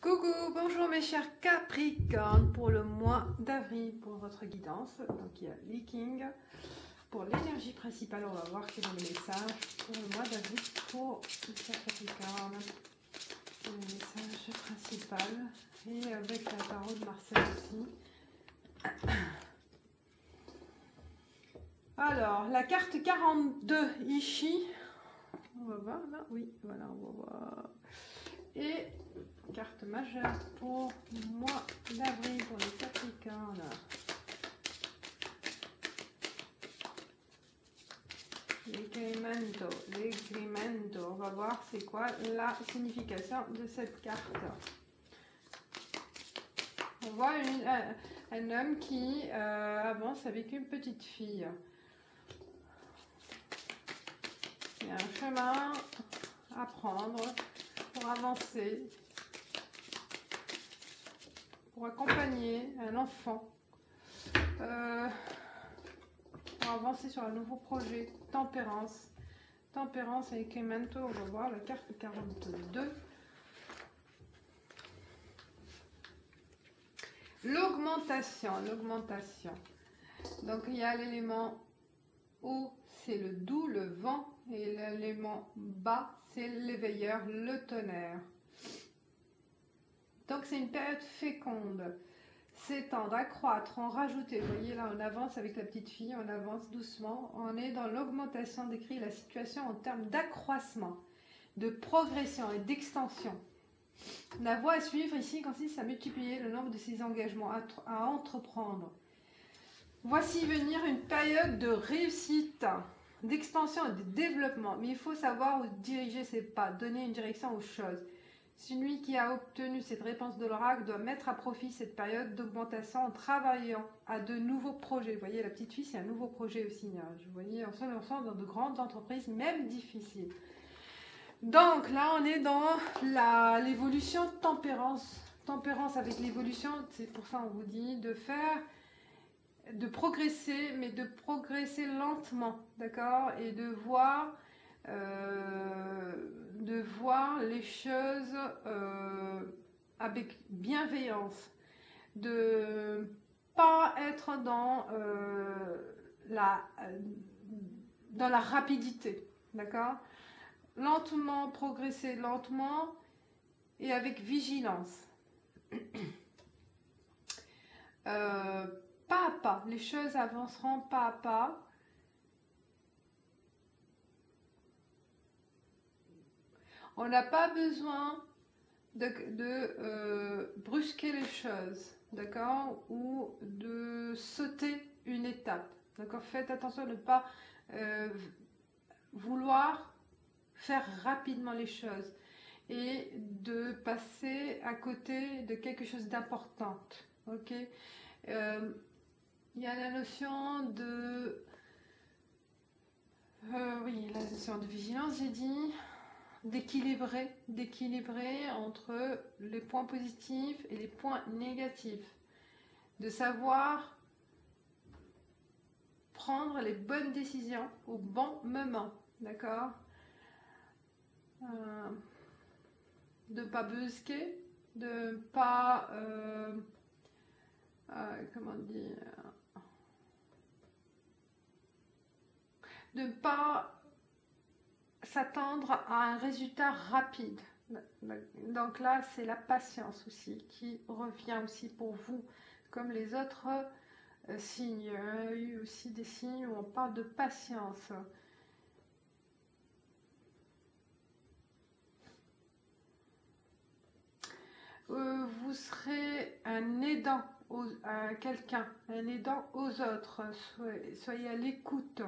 Coucou, bonjour mes chers Capricornes pour le mois d'avril pour votre guidance. Donc il y a Leaking pour l'énergie principale. On va voir quel est le message pour le mois d'avril pour les chers Capricornes. Le message principal et avec la tarot de Marcel aussi. Alors la carte 42 Ishi. On va voir là, oui, voilà, on va voir. Et carte majeure pour le mois d'avril pour les Capricornes. L'Egrimento. On va voir c'est quoi la signification de cette carte. On voit un homme qui avance avec une petite fille. Il y a un chemin à prendre pour avancer, pour accompagner un enfant, pour avancer sur un nouveau projet. Tempérance. Tempérance avec Clémento, on va voir la carte 42. L'augmentation. Donc il y a l'élément haut, c'est le doux, le vent, et l'élément bas, c'est l'éveilleur, le tonnerre. Donc c'est une période féconde, s'étendre, accroître, en rajouter. Vous voyez là, on avance avec la petite fille, on avance doucement, on est dans l'augmentation, décrit la situation en termes d'accroissement, de progression et d'extension. La voie à suivre ici consiste à multiplier le nombre de ses engagements à entreprendre. Voici venir une période de réussite, d'expansion et de développement. Mais il faut savoir où diriger ses pas, donner une direction aux choses. Celui qui a obtenu cette réponse de l'oracle doit mettre à profit cette période d'augmentation en travaillant à de nouveaux projets. Vous voyez, la petite fille, c'est un nouveau projet aussi. Vous voyez, on se lance dans de grandes entreprises, même difficiles. Donc là, on est dans l'évolution tempérance. Tempérance avec l'évolution, c'est pour ça qu'on vous dit de progresser, mais de progresser lentement, d'accord, et de voir les choses avec bienveillance, de pas être dans la rapidité, d'accord, lentement, progresser lentement et avec vigilance. Pas à pas, les choses avanceront pas à pas. On n'a pas besoin de brusquer les choses, d'accord, ou de sauter une étape, d'accord. Faites attention de ne pas vouloir faire rapidement les choses et de passer à côté de quelque chose d'important, ok. Il y a la notion de oui, la notion de vigilance, j'ai dit, d'équilibrer entre les points positifs et les points négatifs, de savoir prendre les bonnes décisions au bon moment, d'accord, de ne pas brusquer, de ne pas comment dire, de ne pas s'attendre à un résultat rapide. Donc là, c'est la patience aussi qui revient aussi pour vous, comme les autres signes. Il y a eu aussi des signes où on parle de patience. Vous serez un aidant à quelqu'un, un aidant aux autres. Soyez à l'écoute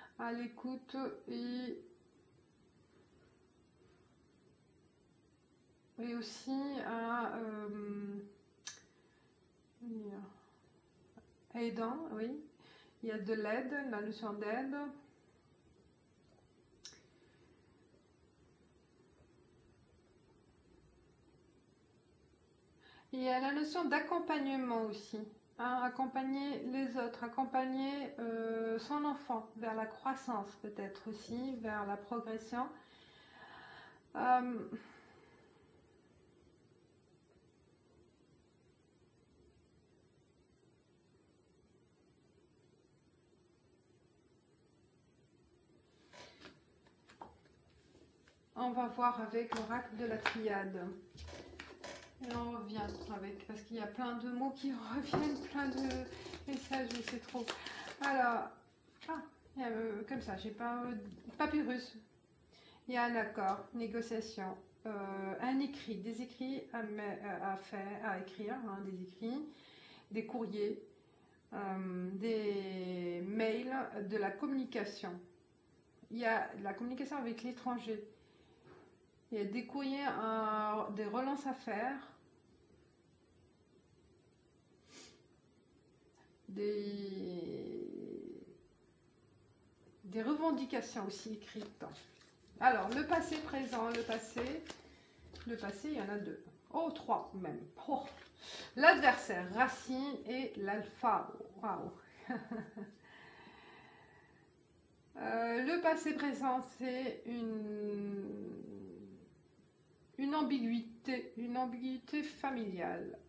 et aussi à aidant, oui. Il y a de l'aide, la notion d'aide. Il y a la notion d'accompagnement aussi. Accompagner les autres, accompagner son enfant vers la croissance peut-être aussi, vers la progression. on va voir avec l'oracle de la triade. Et on revient avec, parce qu'il y a plein de mots qui reviennent, plein de messages, mais c'est trop. Alors, comme ça, j'ai pas papyrus. Il y a un accord, négociation, un écrit, des écrits à faire, à écrire, hein, des écrits, des courriers, des mails, de la communication. Il y a de la communication avec l'étranger. Il y a des courriers, des relances à faire, des revendications aussi écrites. Alors, le passé, présent, le passé, il y en a deux. Oh, trois même. Oh. L'adversaire, racine et l'alpha. Waouh. Le passé présent, c'est une ambiguïté familiale.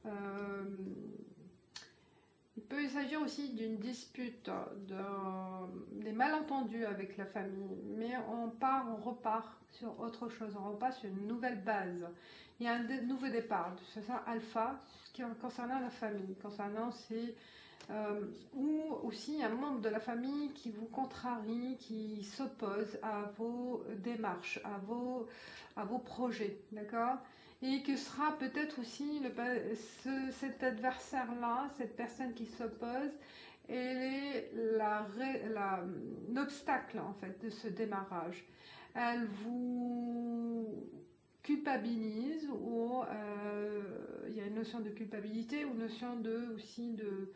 Il peut s'agir aussi d'une dispute, des malentendus avec la famille, mais on repart sur autre chose, on repart sur une nouvelle base. Il y a un nouveau départ, c'est ça, alpha, concernant la famille, concernant ou aussi un membre de la famille qui vous contrarie, qui s'oppose à vos démarches, à vos projets, d'accord? Et que sera peut-être aussi cet adversaire-là, cette personne qui s'oppose, elle est l'obstacle en fait de ce démarrage. Elle vous culpabilise ou il y a une notion de culpabilité ou notion aussi de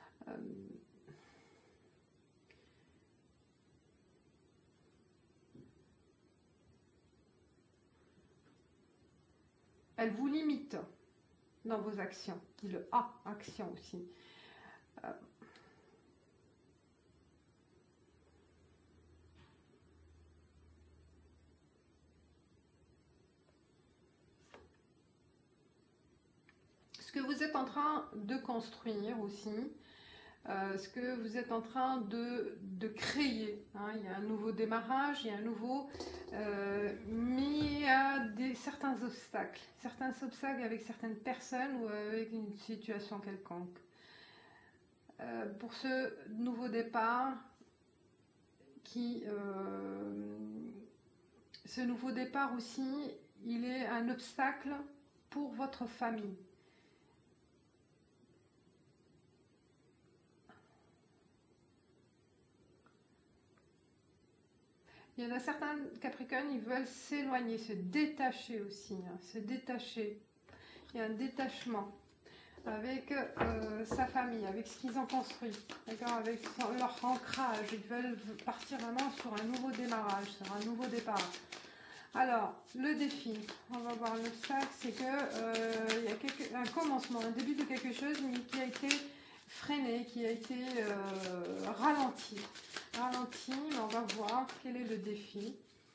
elle vous limite dans vos actions. Le A, action aussi. Ce que vous êtes en train de construire aussi, ce que vous êtes en train de créer. Hein. Il y a un nouveau démarrage, il y a un nouveau... mais il y a certains obstacles avec certaines personnes ou avec une situation quelconque. Pour ce nouveau départ, ce nouveau départ aussi, il est un obstacle pour votre famille. Il y en a certains Capricornes, ils veulent s'éloigner, se détacher aussi, hein, se détacher. Il y a un détachement avec sa famille, avec ce qu'ils ont construit, d'accord, avec leur ancrage. Ils veulent partir vraiment sur un nouveau démarrage, sur un nouveau départ. Alors, le défi, on va voir le sac, c'est que il y a un commencement, un début de quelque chose, mais qui a été freiné, qui a été ralenti, mais on va voir quel est le défi.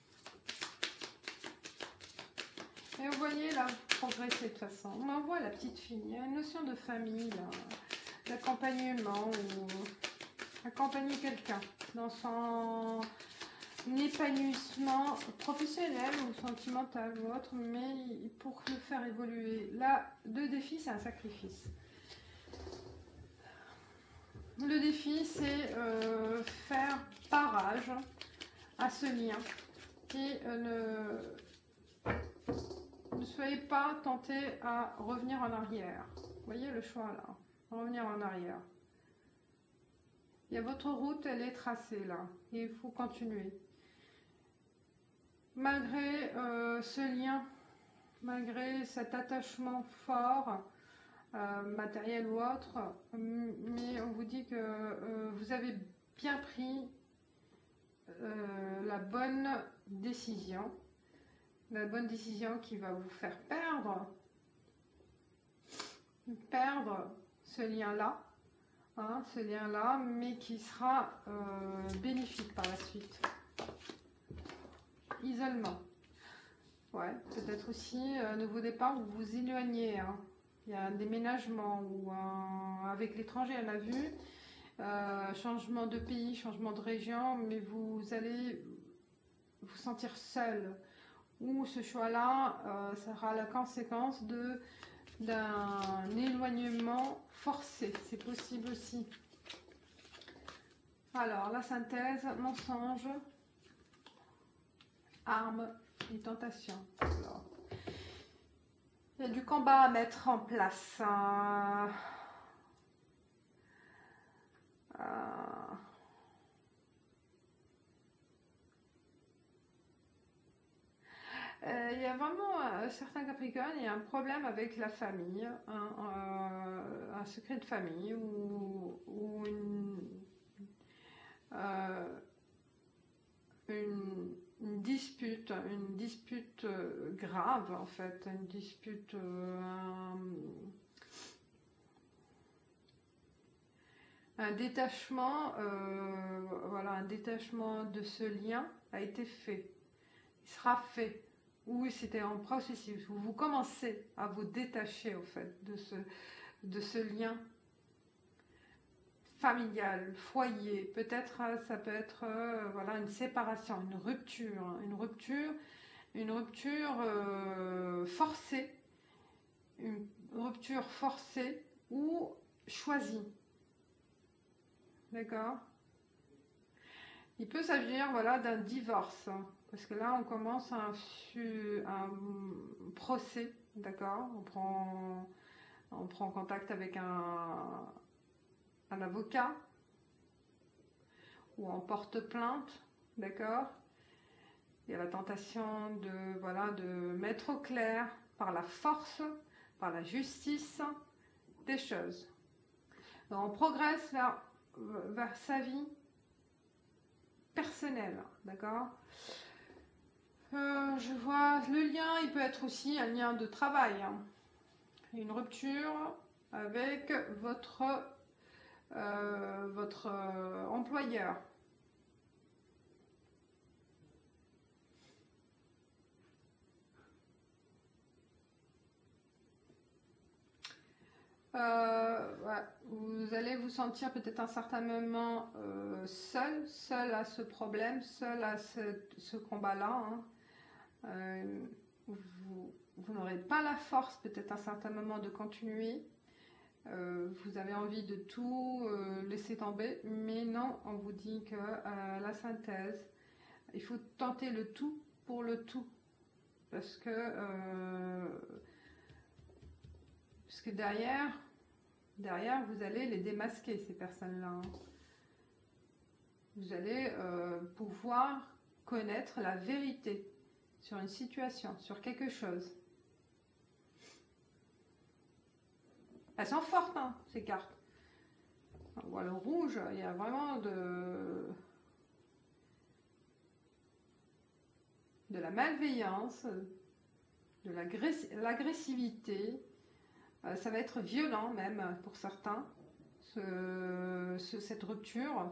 Et vous voyez là, progresser de toute façon. On envoie la petite fille, il y a une notion de famille, d'accompagnement, ou accompagner quelqu'un dans son épanouissement professionnel ou sentimental ou autre, mais pour le faire évoluer. Là, le défi, c'est un sacrifice. Le défi, c'est faire barrage à ce lien et ne soyez pas tenté à revenir en arrière. Vous voyez le choix là, revenir en arrière. Il y a votre route, elle est tracée là, et il faut continuer. Malgré ce lien, malgré cet attachement fort, matériel ou autre, mais on vous dit que vous avez bien pris la bonne décision qui va vous faire perdre ce lien-là, hein, mais qui sera bénéfique par la suite. Isolement. Ouais, peut-être aussi un nouveau départ où vous vous éloignez. Hein. Il y a un déménagement ou avec l'étranger, on a vu. Changement de pays, changement de région, mais vous allez vous sentir seul ou ce choix-là sera la conséquence d'un éloignement forcé. C'est possible aussi. Alors, la synthèse, mensonge, arme et tentation. Alors, il y a du combat à mettre en place. Il y a vraiment certains Capricornes, il y a un problème avec la famille, un secret de famille ou une dispute grave en fait, une dispute, un détachement, voilà, un détachement de ce lien a été fait, il sera fait. Oui, c'était en processus. Vous commencez à vous détacher, au fait, de ce lien familial, foyer. Peut-être, ça peut être, voilà, une séparation, une rupture forcée, ou choisie. D'accord? Il peut s'agir, voilà, d'un divorce. Parce que là, on commence un procès, d'accord? On prend contact avec un avocat ou on porte plainte, d'accord? Il y a la tentation de mettre au clair par la force, par la justice, des choses. Donc, on progresse vers sa vie personnelle, d'accord? Je vois le lien, il peut être aussi un lien de travail, hein. Une rupture avec votre employeur. Ouais, vous allez vous sentir peut-être un certain moment seul à ce problème, seul à ce combat-là, hein. Vous n'aurez pas la force peut-être à un certain moment de continuer. Vous avez envie de tout laisser tomber, mais non, on vous dit que la synthèse, il faut tenter le tout pour le tout, parce que derrière vous allez les démasquer, ces personnes-là, hein. Vous allez pouvoir connaître la vérité sur une situation, sur quelque chose. Elles sont fortes, hein, ces cartes. On voit le rouge, il y a vraiment de la malveillance, de l'agressivité. Ça va être violent même pour certains, cette rupture.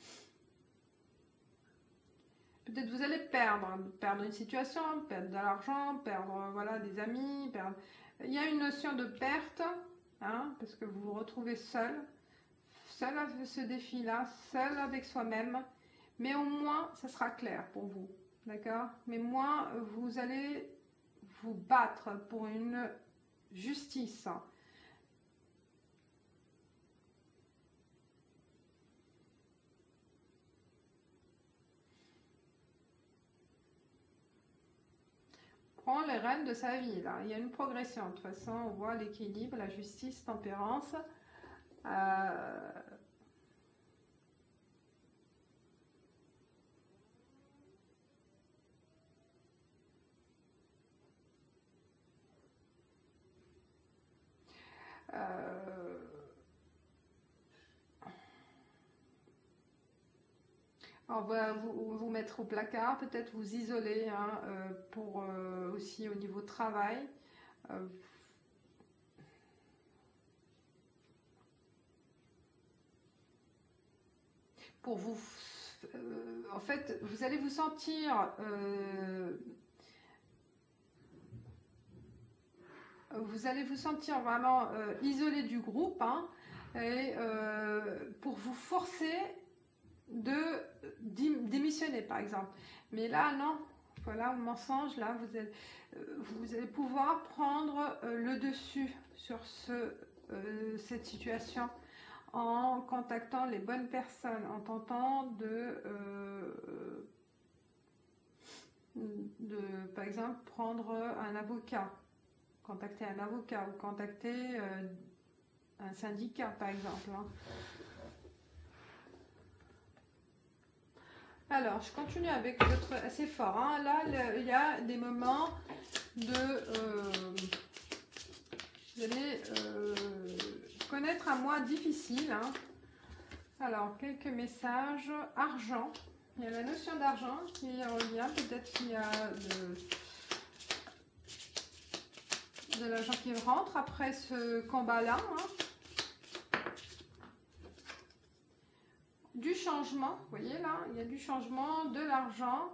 Peut-être vous allez perdre une situation, perdre de l'argent, perdre, voilà, des amis, perdre. Il y a une notion de perte, hein, parce que vous vous retrouvez seul avec ce défi-là, seul avec soi-même, mais au moins ça sera clair pour vous, d'accord? Mais moins vous allez vous battre pour une justice. Prend les rênes de sa vie, là. Il y a une progression. De toute façon, on voit l'équilibre, la justice, tempérance. On va vous mettre au placard, peut-être vous isoler, hein, pour aussi au niveau travail. Pour vous, en fait, vous allez vous sentir vraiment isolé du groupe, hein, et pour vous forcer de démissionner, par exemple. Mais là, non, Voilà, au mensonge, là, vous allez pouvoir prendre le dessus sur cette situation en contactant les bonnes personnes, en tentant par exemple, prendre un avocat, contacter un avocat ou contacter un syndicat, par exemple. Hein. Alors, je continue avec votre... assez fort. Hein. Là, il y a des moments vous allez connaître un mois difficile. Hein. Alors, quelques messages. Argent. Il y a la notion d'argent qui revient. Peut-être qu'il y a de l'argent qui rentre après ce combat-là. Hein. Du changement. Vous voyez là, il y a du changement, de l'argent.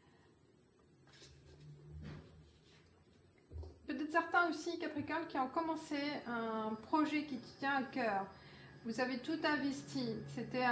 Peut-être certains aussi, Capricorne, qui ont commencé un projet qui tient à cœur. Vous avez tout investi. C'était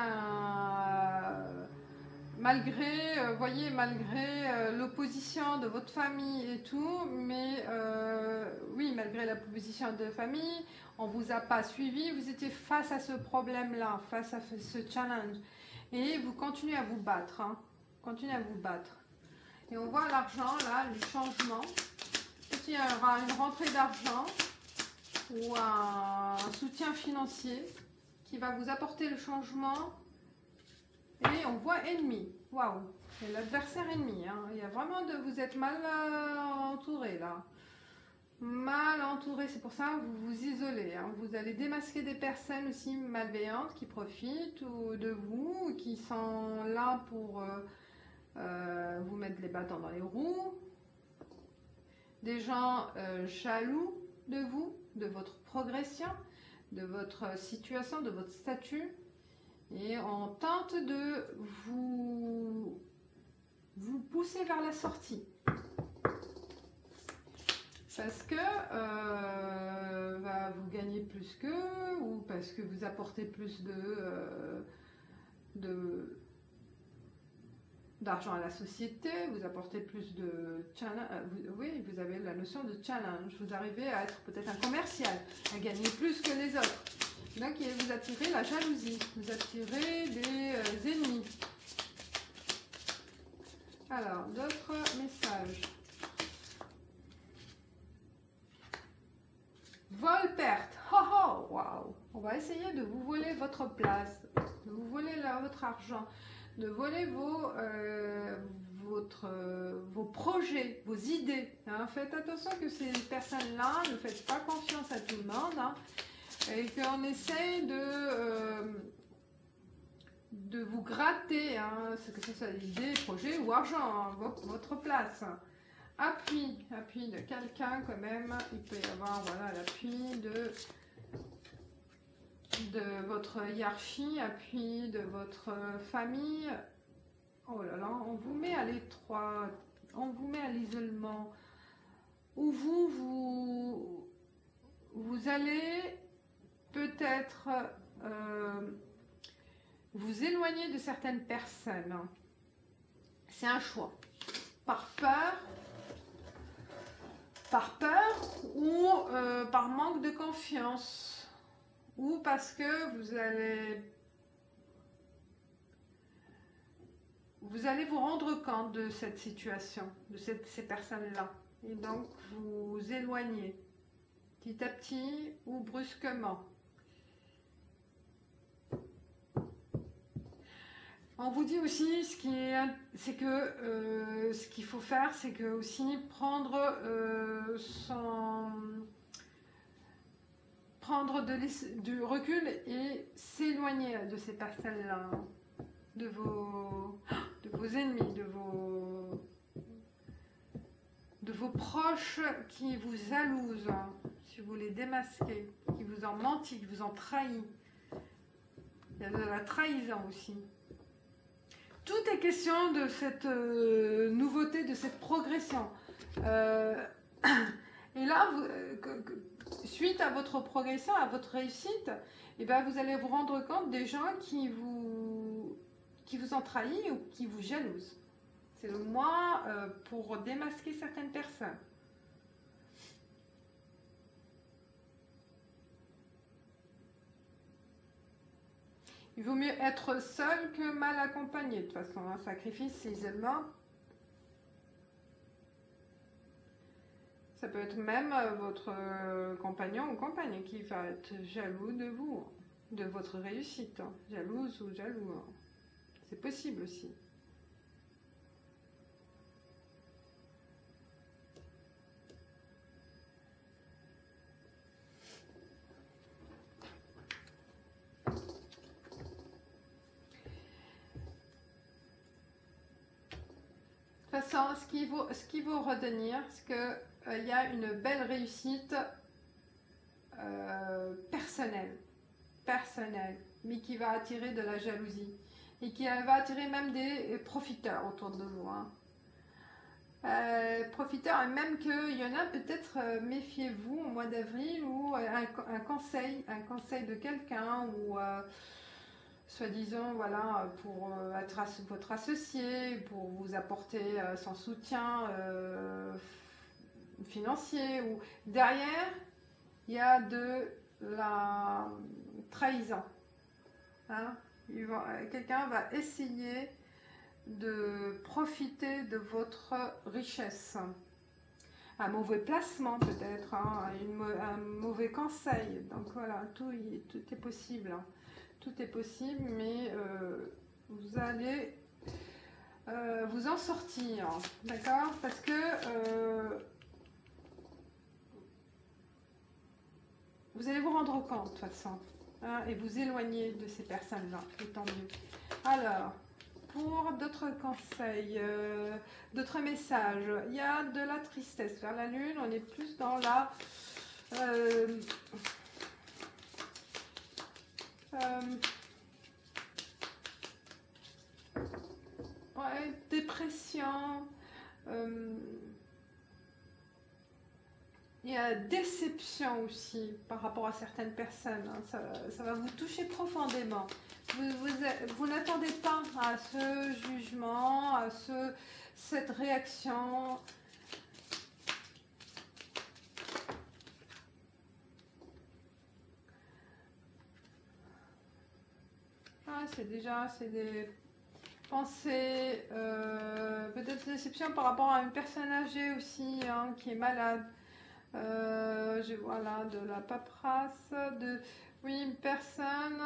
malgré, voyez, malgré l'opposition de votre famille et tout, mais oui, malgré l'opposition de famille, on ne vous a pas suivi, vous étiez face à ce problème-là, face à ce challenge. Et vous continuez à vous battre, hein. Continuez à vous battre. Et on voit l'argent, là, le changement. Il y aura une rentrée d'argent ou un soutien financier qui va vous apporter le changement. Et on voit ennemi. Waouh! C'est l'adversaire ennemi. Hein. Il y a vraiment vous êtes mal entouré là. Mal entouré. C'est pour ça que vous vous isolez. Hein. Vous allez démasquer des personnes aussi malveillantes qui profitent de vous, qui sont là pour vous mettre les bâtons dans les roues. Des gens jaloux de vous, de votre progression, de votre situation, de votre statut. Et on tente de vous pousser vers la sortie. Parce que vous gagnez plus qu'eux, ou parce que vous apportez plus d'argent à la société, vous apportez plus de challenge, oui, vous avez la notion de challenge, vous arrivez à être peut-être un commercial, à gagner plus que les autres. Donc vous attirez la jalousie, vous attirez des ennemis. Alors, d'autres messages. Vol-perte. Oh oh, waouh. On va essayer de vous voler votre place, de vous voler votre argent, de voler vos projets, vos idées. Hein. Faites attention que ces personnes-là, ne faites pas confiance à tout le monde. Hein. Et qu'on essaye de vous gratter, hein, que ce soit idée, projet ou argent, hein, votre place. Appui de quelqu'un quand même, il peut y avoir voilà, l'appui de votre hiérarchie, appui de votre famille. Oh là là, on vous met à l'étroit, on vous met à l'isolement, où vous allez peut-être vous éloigner de certaines personnes. C'est un choix. Par peur ou par manque de confiance. Ou parce que vous allez vous rendre compte de cette situation, de ces personnes-là. Et donc vous éloignez petit à petit ou brusquement. On vous dit aussi, ce qu'il faut faire, c'est que aussi prendre du recul et s'éloigner de ces personnes-là, de vos ennemis, de vos proches qui vous jalousent, si vous les démasquez, qui vous ont menti, qui vous ont trahi. Il y a de la trahison aussi. Tout est question de cette nouveauté, de cette progression. Et là, suite à votre progression, à votre réussite, eh bien, vous allez vous rendre compte des gens qui vous ont trahi ou qui vous jalousent. C'est le mois pour démasquer certaines personnes. Il vaut mieux être seul que mal accompagné. De toute façon, un sacrifice, isolement. Ça peut être même votre compagnon ou compagne qui va être jaloux de vous, de votre réussite. Jalouse ou jaloux. C'est possible aussi. De toute façon, ce qu'il faut retenir, c'est qu'il y a une belle réussite personnelle, mais qui va attirer de la jalousie et qui va attirer même des profiteurs autour de vous. Profiteurs, et même qu'il y en a peut-être, méfiez-vous au mois d'avril, ou un conseil de quelqu'un, ou soi-disant, voilà, pour être votre associé, pour vous apporter son soutien financier, ou derrière, il y a de la trahison. Quelqu'un va essayer de profiter de votre richesse. Un mauvais placement peut-être, un mauvais conseil. Donc voilà, tout est possible. Tout est possible, mais vous allez vous en sortir, d'accord? Parce que vous allez vous rendre compte de toute façon, et vous éloigner de ces personnes-là, et tant mieux. Alors, pour d'autres conseils, d'autres messages, il y a de la tristesse vers la lune, on est plus dans la... dépression, il y a déception aussi par rapport à certaines personnes, ça va vous toucher profondément. Vous n'attendez pas à ce jugement, à cette réaction. C'est des pensées, peut-être déception par rapport à une personne âgée aussi, qui est malade. Je vois là de la paperasse, oui, une personne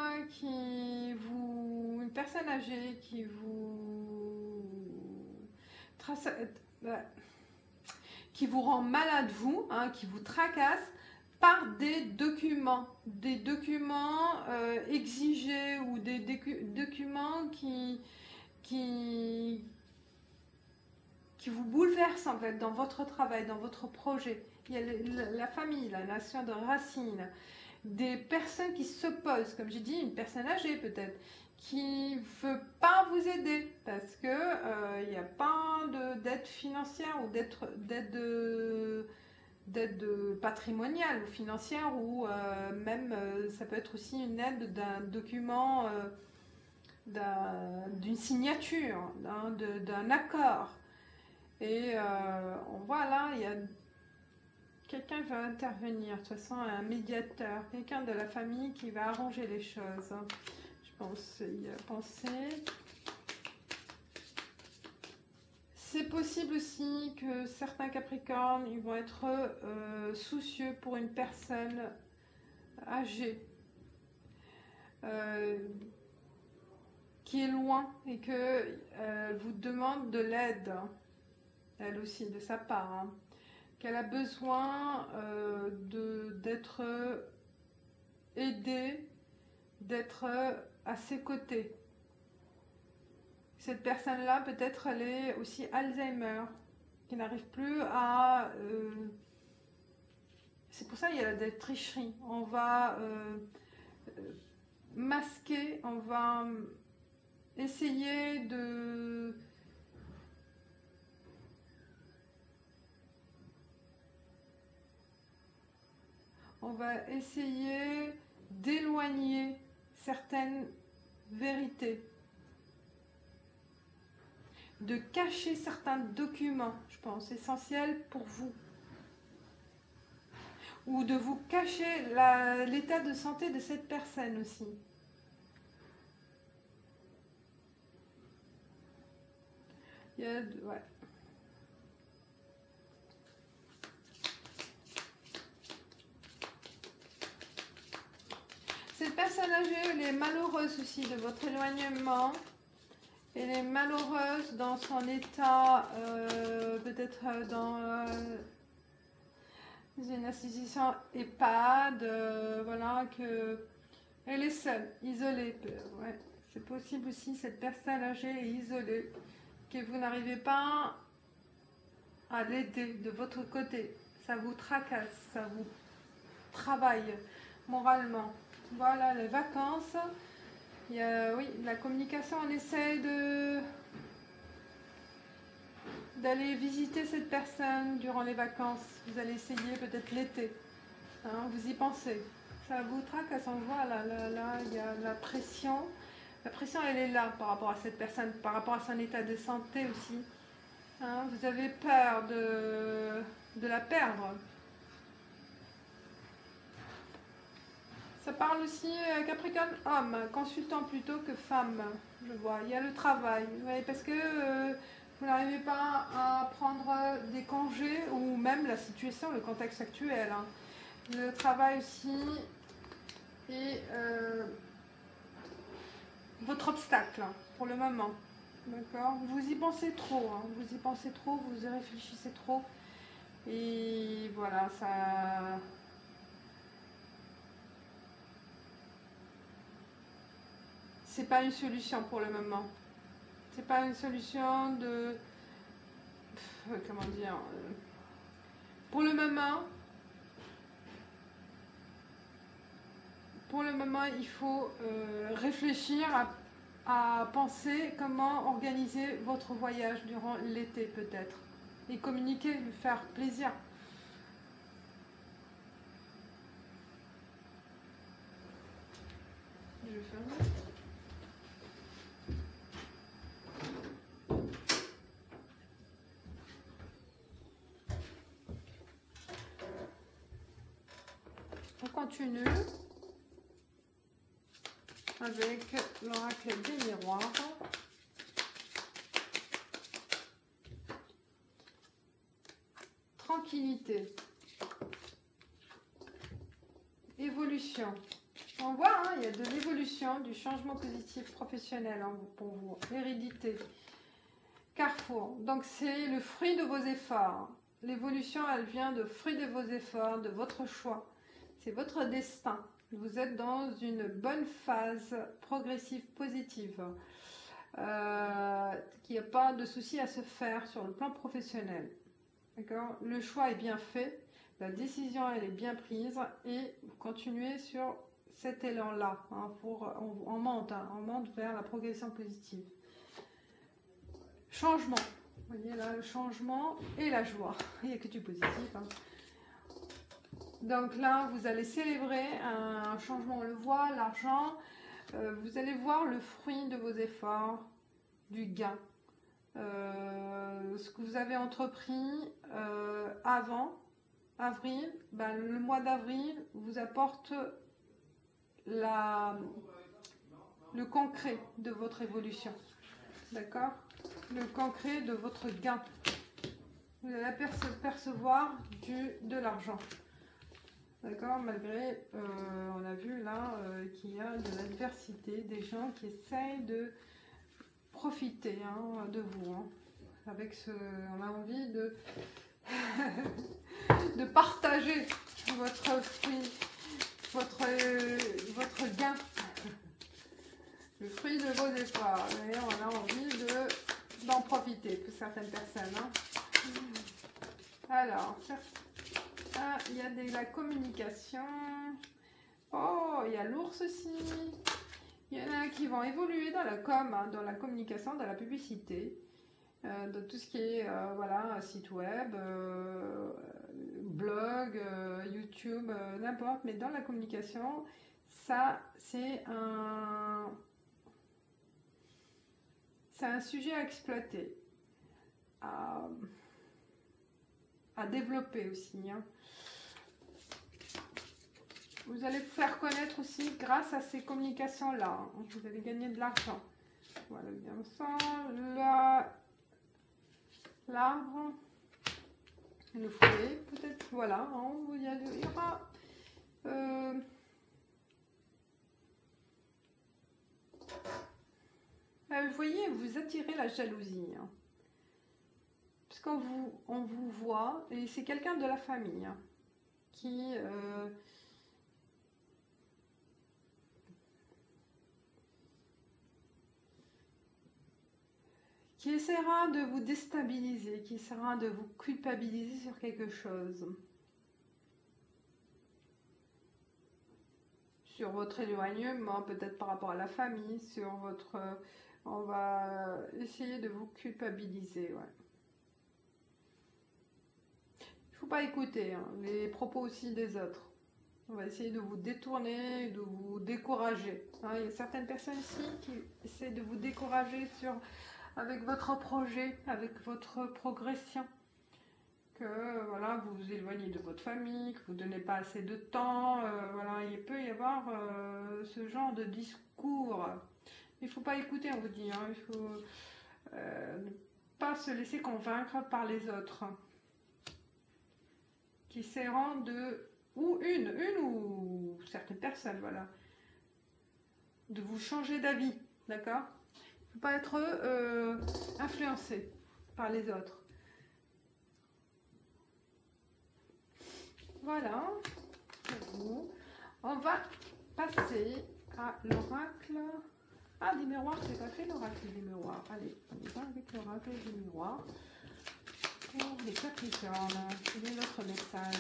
âgée qui rend malade vous, qui vous tracasse par des documents exigés, ou des documents qui vous bouleversent en fait dans votre travail, dans votre projet. Il y a la famille, la nation de racines, des personnes qui s'opposent, comme j'ai dit, une personne âgée peut-être, qui ne veut pas vous aider parce que il n'y a pas d'aide financière, ou d'aide patrimoniale ou financière, ou même ça peut être aussi une aide d'un document, d'une signature, d'un accord. Et on voit là, il y a quelqu'un qui va intervenir, de toute façon un médiateur, quelqu'un de la famille qui va arranger les choses. Je pense y penser. C'est possible aussi que certains Capricornes, ils vont être soucieux pour une personne âgée, qui est loin, et qu'elle vous demande de l'aide, elle aussi, de sa part, qu'elle a besoin d'être aidée, d'être à ses côtés. Cette personne-là, peut-être, elle est aussi Alzheimer, qui n'arrive plus à... C'est pour ça qu'il y a des tricheries. On va masquer, on va essayer de... On va essayer d'éloigner certaines vérités. de cacher certains documents, je pense, essentiels pour vous. Ou de vous cacher l'état de santé de cette personne aussi. Ouais. Cette personne âgée, elle est malheureuse aussi de votre éloignement. Elle est malheureuse dans son état, peut-être dans une institution EHPAD, voilà, que elle est seule, isolée. Ouais. C'est possible aussi, cette personne âgée est isolée, que vous n'arrivez pas à l'aider de votre côté. Ça vous tracasse, ça vous travaille moralement. Voilà, les vacances. Il y a, oui, la communication, on essaie d'aller visiter cette personne durant les vacances. Vous allez essayer peut-être l'été. Hein, vous y pensez. Ça vous tracasse, on voit là, il y a la pression. La pression, elle est là par rapport à cette personne, par rapport à son état de santé aussi. Hein, vous avez peur de la perdre. Ça parle aussi Capricorne homme, consultant plutôt que femme, je vois. Il y a le travail, ouais, parce que vous n'arrivez pas à prendre des congés ou même la situation, le contexte actuel. Hein. Le travail aussi et votre obstacle hein, pour le moment. D'accord? Vous y pensez trop, hein. Vous y pensez trop, vous y réfléchissez trop. Et voilà, ça... C'est pas une solution pour le moment. C'est pas une solution de... comment dire pour le moment, il faut réfléchir à penser comment organiser votre voyage durant l'été peut-être. Et communiquer, lui faire plaisir. Je vais fermer. On continue avec l'oracle des miroirs. Tranquillité. Évolution. On voit, hein, il y a de l'évolution, du changement positif professionnel hein, pour vous. Hérédité. Carrefour. Donc c'est le fruit de vos efforts. L'évolution, elle vient de fruit de vos efforts, de votre choix. C'est votre destin. Vous êtes dans une bonne phase progressive, positive. Qu'il n'y a pas de souci à se faire sur le plan professionnel. D'accord ? Le choix est bien fait. La décision, elle est bien prise. Et vous continuez sur cet élan-là. Hein, on monte vers la progression positive. Changement. Vous voyez là, le changement et la joie. Il n'y a que du positif. Hein. Donc là, vous allez célébrer un changement, on le voit, l'argent. Vous allez voir le fruit de vos efforts, du gain. Ce que vous avez entrepris avant avril, ben, le mois d'avril vous apporte le concret de votre évolution. D'accord ? Le concret de votre gain. Vous allez percevoir de l'argent. D'accord, malgré, on a vu là qu'il y a de l'adversité, des gens qui essayent de profiter hein, de vous. Hein. Avec on a envie de, de partager votre fruit, votre gain, le fruit de vos efforts. Et on a envie d'en profiter pour certaines personnes. Hein. Alors, il y a de la communication. Oh, il y a l'ours aussi. Il y en a qui vont évoluer dans la com, hein, dans la communication, dans la publicité, dans tout ce qui est voilà, site web, blog, YouTube, n'importe. Mais dans la communication, ça, c'est un sujet à exploiter. à développer aussi. Hein. Vous allez vous faire connaître aussi grâce à ces communications-là. Hein. Vous allez gagner de l'argent. Voilà, bien ça. L'arbre. Le fouet, peut-être. Voilà. Hein, il y aura... vous voyez, vous attirez la jalousie. Hein. Parce qu'on vous voit, et c'est quelqu'un de la famille hein, qui essaiera de vous déstabiliser, qui essaiera de vous culpabiliser sur quelque chose. Sur votre éloignement, peut-être par rapport à la famille, sur votre... on va essayer de vous culpabiliser, ouais. Il ne faut pas écouter hein, les propos aussi des autres. On va essayer de vous détourner, de vous décourager. Hein, il y a certaines personnes ici qui essaient de vous décourager avec votre projet, avec votre progression. Que voilà, vous vous éloignez de votre famille, que vous ne donnez pas assez de temps. Voilà, il peut y avoir ce genre de discours. Il ne faut pas écouter, on vous dit. Hein, il faut ne pas se laisser convaincre par les autres. Qui essaieront de... ou une ou certaines personnes, voilà. De vous changer d'avis, d'accord? Il ne faut pas être influencé par les autres. Voilà. On va passer à l'oracle. Ah, des miroirs, c'est pas fait l'oracle des miroirs. Allez, on y va avec l'oracle des miroirs. Pour les Capricornes, quel est notre message?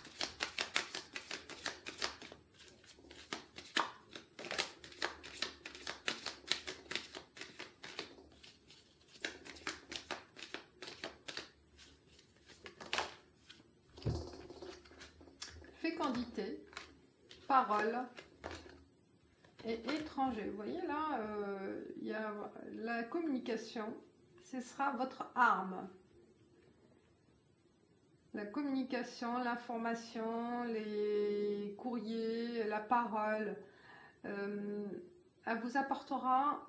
Fécondité, parole et étranger. Vous voyez là, il y a la communication, ce sera votre arme. La communication, l'information, les courriers, la parole, elle vous apportera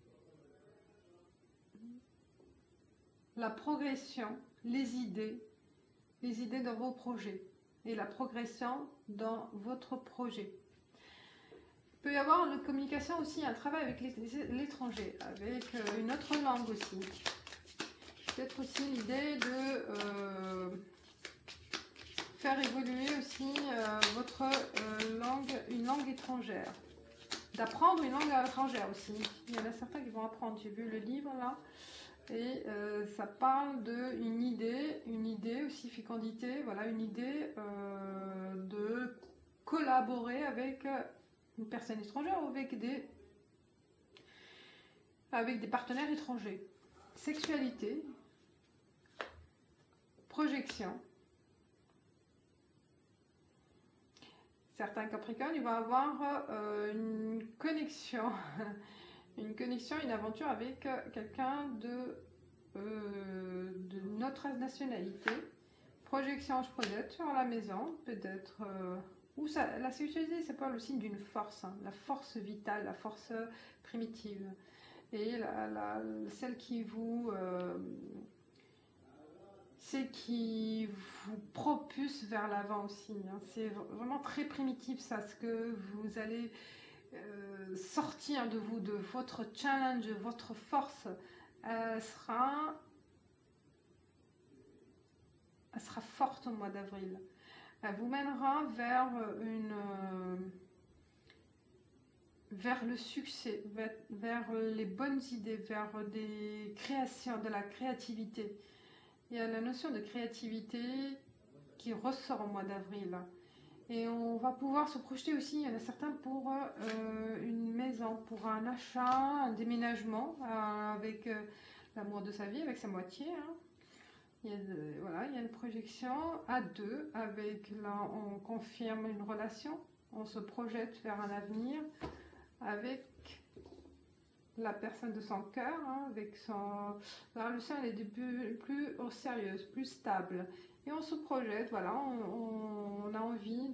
la progression, les idées dans vos projets et la progression dans votre projet. Il peut y avoir une communication aussi, un travail avec l'étranger, avec une autre langue aussi. Peut-être aussi l'idée de faire évoluer aussi votre langue, une langue étrangère. D'apprendre une langue étrangère aussi. Il y en a certains qui vont apprendre. J'ai vu le livre là. Et ça parle d'une idée aussi, fécondité, voilà, une idée de collaborer avec une personne étrangère ou avec des partenaires étrangers. Sexualité, projection. Certains Capricornes, ils vont avoir une connexion, une aventure avec quelqu'un de notre nationalité. Projection, je projette sur la maison, peut-être. La sexualité, ça parle aussi d'une force, hein, la force vitale, la force primitive. Et celle qui vous... c'est qui vous propulse vers l'avant aussi. Hein. C'est vraiment très primitif ça, ce que vous allez sortir de vous, de votre challenge, votre force. Elle sera forte au mois d'avril. Elle vous mènera vers le succès, vers les bonnes idées, vers des créations, de la créativité. Il y a la notion de créativité qui ressort au mois d'avril. Et on va pouvoir se projeter aussi, il y en a certains pour une maison, pour un achat, un déménagement avec l'amour de sa vie, avec sa moitié. Hein. Il y a une projection à deux, là on confirme une relation, on se projette vers un avenir avec la personne de son cœur, hein, avec son... La relation, elle est plus sérieuse, plus stable. Et on se projette, voilà, on a envie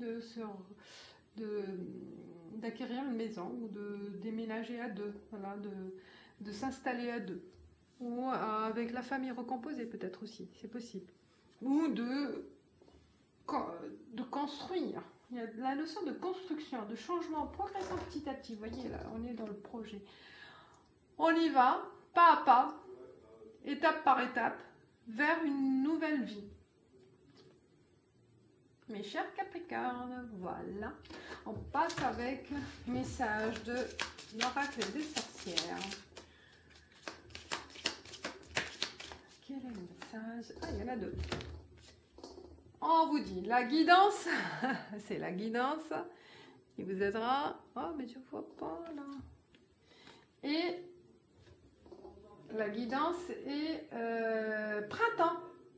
d'acquérir une maison ou de déménager à deux, voilà, de s'installer à deux. Ou avec la famille recomposée peut-être aussi, c'est possible. Ou de construire. Il y a la notion de construction, de changement progressant petit à petit. Vous voyez, là, on est dans le projet. On y va, pas à pas, étape par étape, vers une nouvelle vie. Mes chers Capricornes, voilà. On passe avec message de l'oracle des sorcières. Quel est le message? Ah, il y en a deux. On vous dit la guidance, c'est la guidance qui vous aidera. Oh, mais je ne vois pas là. Et la guidance est printemps.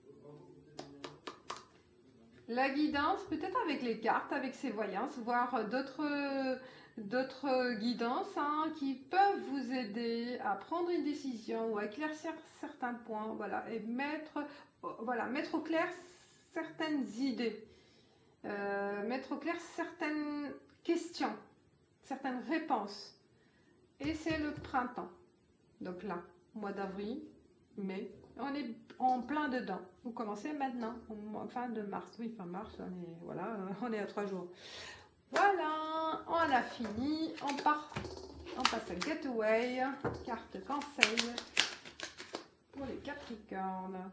La guidance, peut-être avec les cartes, avec ses voyances, voire d'autres guidances hein, qui peuvent vous aider à prendre une décision ou à éclaircir certains points, voilà, et mettre au clair certaines idées, mettre au clair certaines questions, certaines réponses. Et c'est le printemps. Donc là, mois d'avril, mai, on est en plein dedans. Vous commencez maintenant, fin de mars. Oui, fin mars, on est à 3 jours. Voilà, on a fini. On passe à Getaway, carte conseil pour les Capricornes.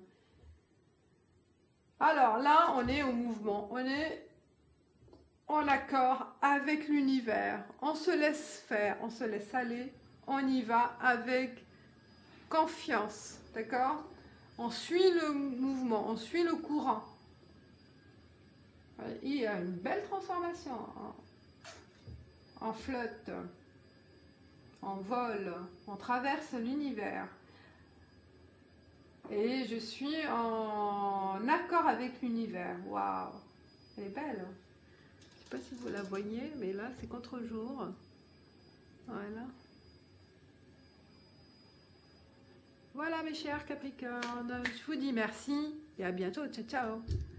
Alors là, on est au mouvement, on est en accord avec l'univers. On se laisse faire, on se laisse aller, on y va avec confiance, d'accord? On suit le mouvement, on suit le courant. Il y a une belle transformation en flotte, en vol, on traverse l'univers. Et je suis en accord avec l'univers. Waouh, elle est belle. Je ne sais pas si vous la voyez, mais là c'est contre-jour. Voilà. Voilà mes chers Capricornes, je vous dis merci et à bientôt. Ciao, ciao.